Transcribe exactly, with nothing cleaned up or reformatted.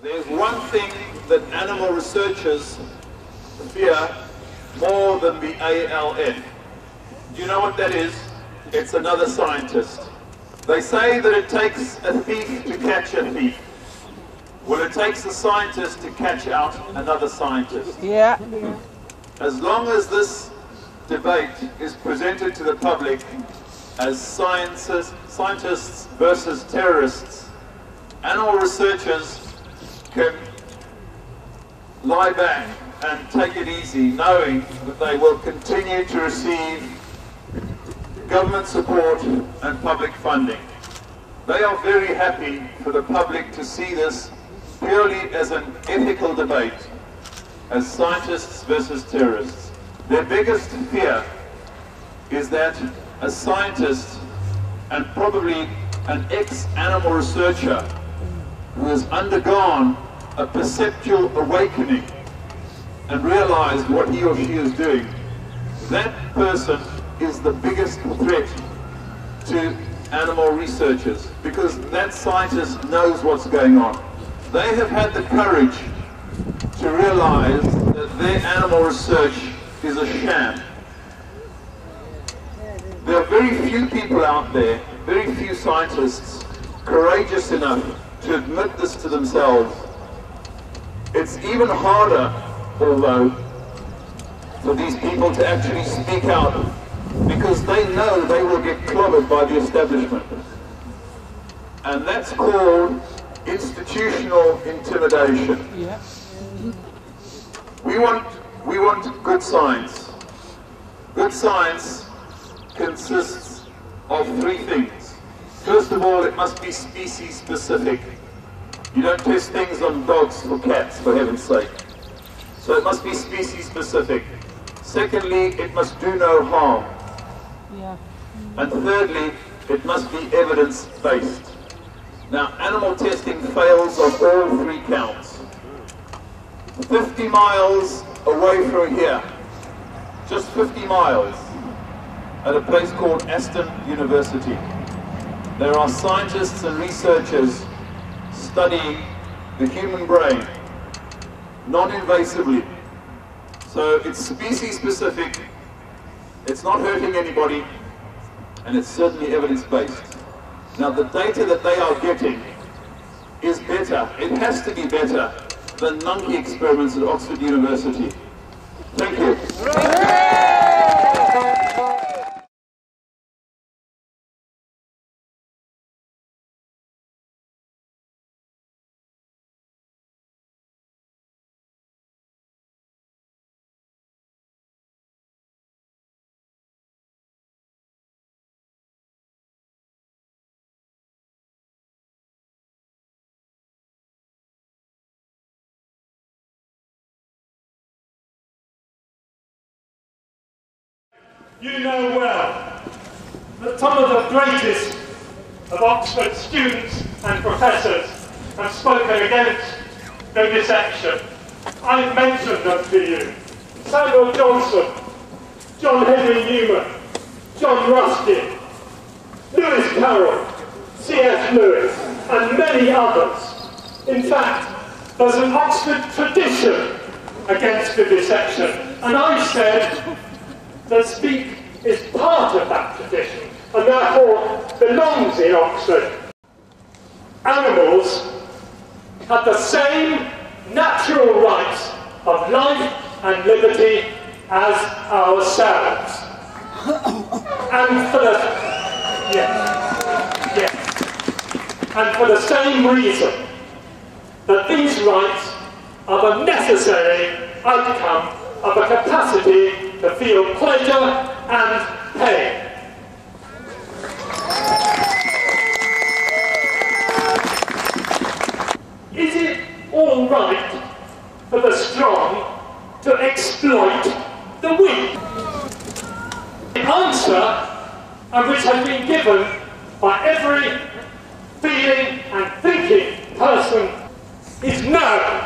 There's one thing that animal researchers fear more than the A L N. Do you know what that is? It's another scientist. They say that it takes a thief to catch a thief. Well, it takes a scientist to catch out another scientist. Yeah. As long as this debate is presented to the public as sciences, scientists versus terrorists, animal researchers can lie back and take it easy, knowing that they will continue to receive government support and public funding. They are very happy for the public to see this purely as an ethical debate, as scientists versus terrorists. Their biggest fear is that a scientist, and probably an ex-animal researcher who has undergone a perceptual awakening and realized what he or she is doing, that person is the biggest threat to animal researchers, because that scientist knows what's going on. They have had the courage to realize that their animal research is a sham. There are very few people out there, very few scientists, courageous enough to admit this to themselves. It's even harder, although, for these people to actually speak out, because they know they will get clobbered by the establishment. And that's called institutional intimidation. Yeah. We want, we want good science. Good science consists of three things. First of all, it must be species specific. You don't test things on dogs or cats, for heaven's sake. So it must be species specific. Secondly, it must do no harm. Yeah. And thirdly, it must be evidence-based. Now, animal testing fails on all three counts. fifty miles away from here, just fifty miles, at a place called Aston University, there are scientists and researchers studying the human brain non-invasively. So it's species-specific, it's not hurting anybody, and it's certainly evidence-based. Now, the data that they are getting is better, it has to be better, than monkey experiments at Oxford University. Thank you. You know well that some of the greatest of Oxford students and professors have spoken against vivisection. I've mentioned them to you. Samuel Johnson, John Henry Newman, John Ruskin, Lewis Carroll, C S Lewis, and many others. In fact, there's an Oxford tradition against vivisection, and I said that speak is part of that tradition and therefore belongs in Oxford. Animals have the same natural rights of life and liberty as ourselves. And for the yes, yes, and for the same reason that these rights are the necessary outcome of a capacity to feel pleasure and pain. Is it all right for the strong to exploit the weak? The answer, and which has been given by every feeling and thinking person, is no.